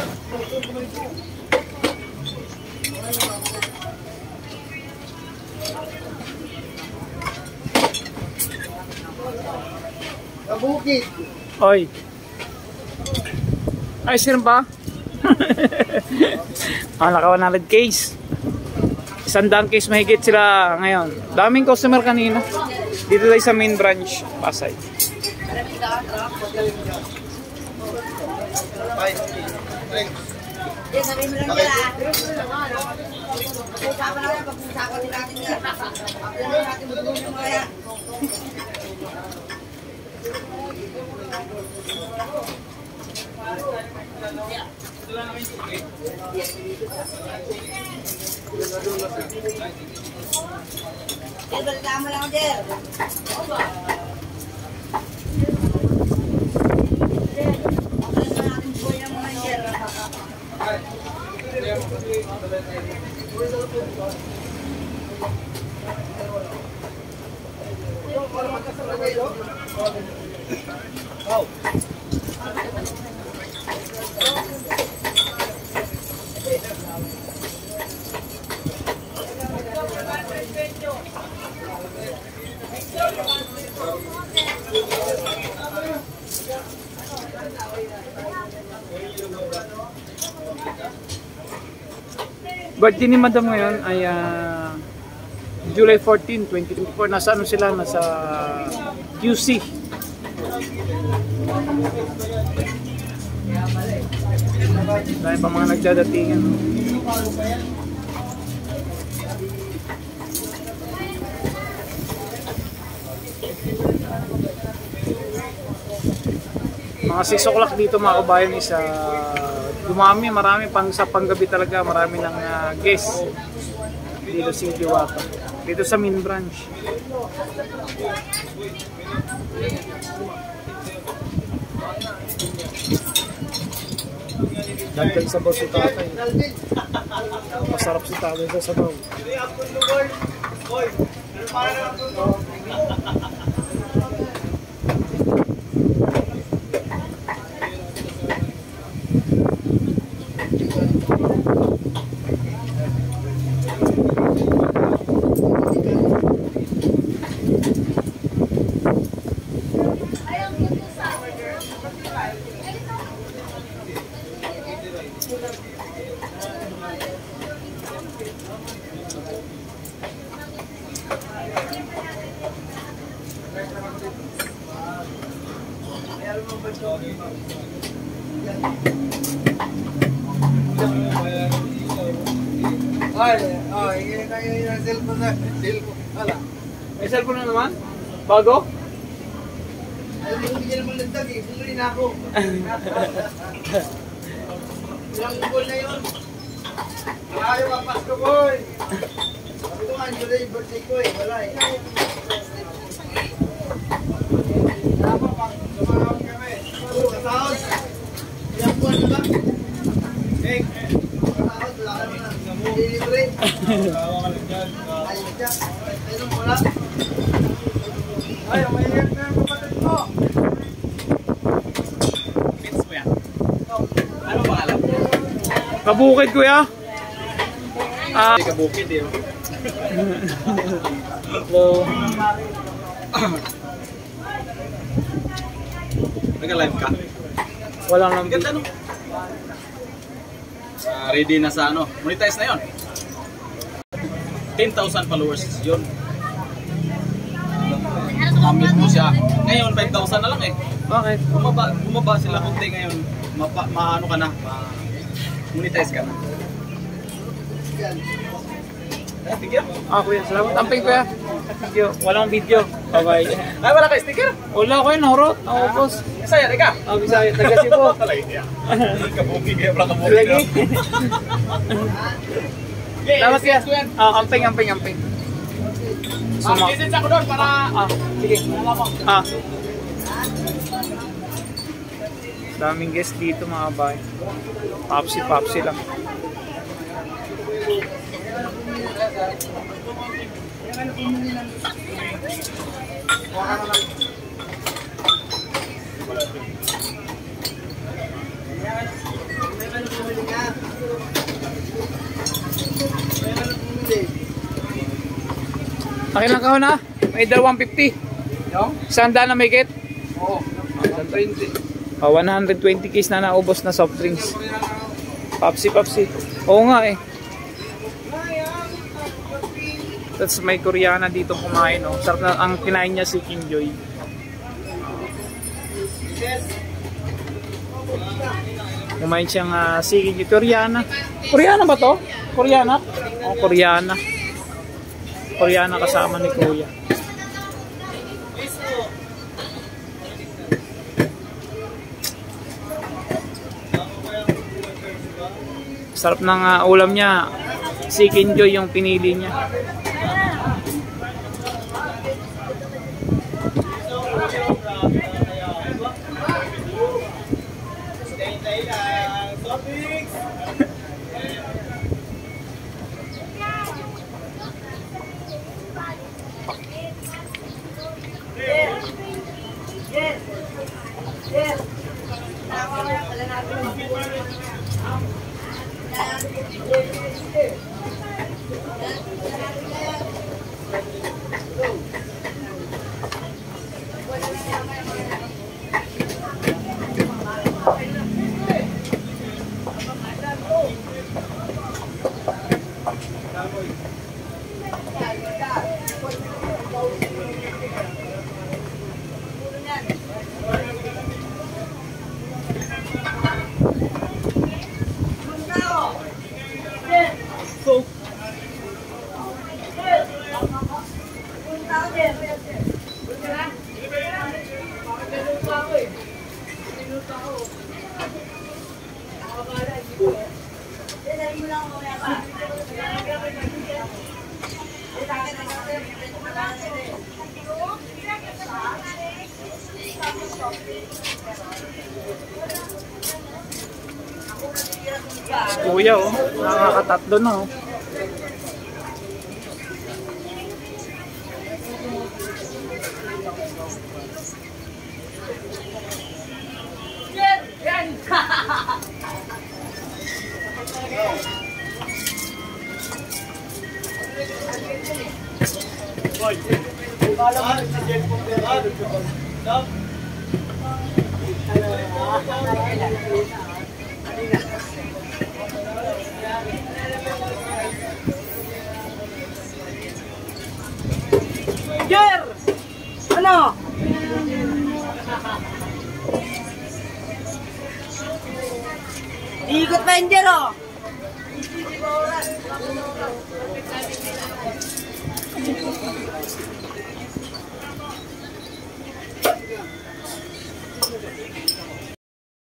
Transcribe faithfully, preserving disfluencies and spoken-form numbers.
Kabukit. Oy. Ay, sir ba? Ah, naka one hundred case. Isang daang case mahigit sila ngayon. Daming customer kanina. Dito tayo sa main branch, Pasay. Tama lang din. Oh. Birthday ni Madam ngayon ay uh, July fourteen, twenty twenty-four. Nasa ano sila? Nasa Q C. Dahil pa mga nagdadatingan. Mga six o'clock dito mga kabayan is uh, dumami, marami pang sa panggabi talaga, marami ng uh, guests dito sa Diwata, dito sa main branch. Dagdag sabaw si tatay. Masarap si tatay sa sabaw. Ay, oh, ini kayo yung cellphone na. Cellphone. Hala. May cellphone na naman? Bago? Ay, hindi niya naman nagdag eh. Bumuli na ako. Ilang ball na yun. Ayaw ang Pasko, boy. Sabi ko nga, July birthday ko eh. Wala eh. Tama, pang sumahawag kami. Kasahod. Ilang buwan na lang. Eh, kasahod, wala ka naman. Libre. Ayaw ka lang dyan. Ayaw ka dyan. Ayaw mo lang. Ayaw, mahiyak na yung kapatid mo. Pins mo yan. Ano pangalan? Kabukid kuya. Ah, Hindi kabukid eh. hello. Nag-live ka? Wala nang Ganda no? Uh, ready na sa ano? Monetize na yun. ten thousand followers yun. Amit mo siya. Ngayon five thousand na lang eh. Bakit? Bumaba, bumaba sila kunti ngayon. Mapa, maano ka na? Ma monetize ka na. Eh, tigyan. Ah, kuya, salamat. Amping kuya. Video. Walang video. Bye-bye. Ay, wala ka sticker? Wala ko yun, horot. Ako, boss. Saya, teka. Ah, Bisaya. Taga Cebu. Kabuki, kaya pala kabuki. Lagi. Salamat kuya. Ah, amping, amping, amping. Ah, message ako doon para... Ah, sige. Ah. Daming guest dito mga bay. Papsi-papsi lang. Akin lang kahon na. May dalawang fifty. Yung? Sanda na may get. Oo. one twenty. Oh, one hundred twenty case na naubos na soft drinks. Papsi, papsi. Oo nga eh. Tapos may Koreana dito kumain. Oh. Sarap na ang kinain niya si King Joy. Kumain siyang uh, si King Joy. Koreana. Koreana ba to? Koreana? Oh, Koreana. Koreana kasama ni Kuya. Sarap ng uh, ulam niya. Si King Joy yung pinili niya. Kuya oh, nakakatatlo na oh. Jer! Ano? Ikot pa yung Jer, oh.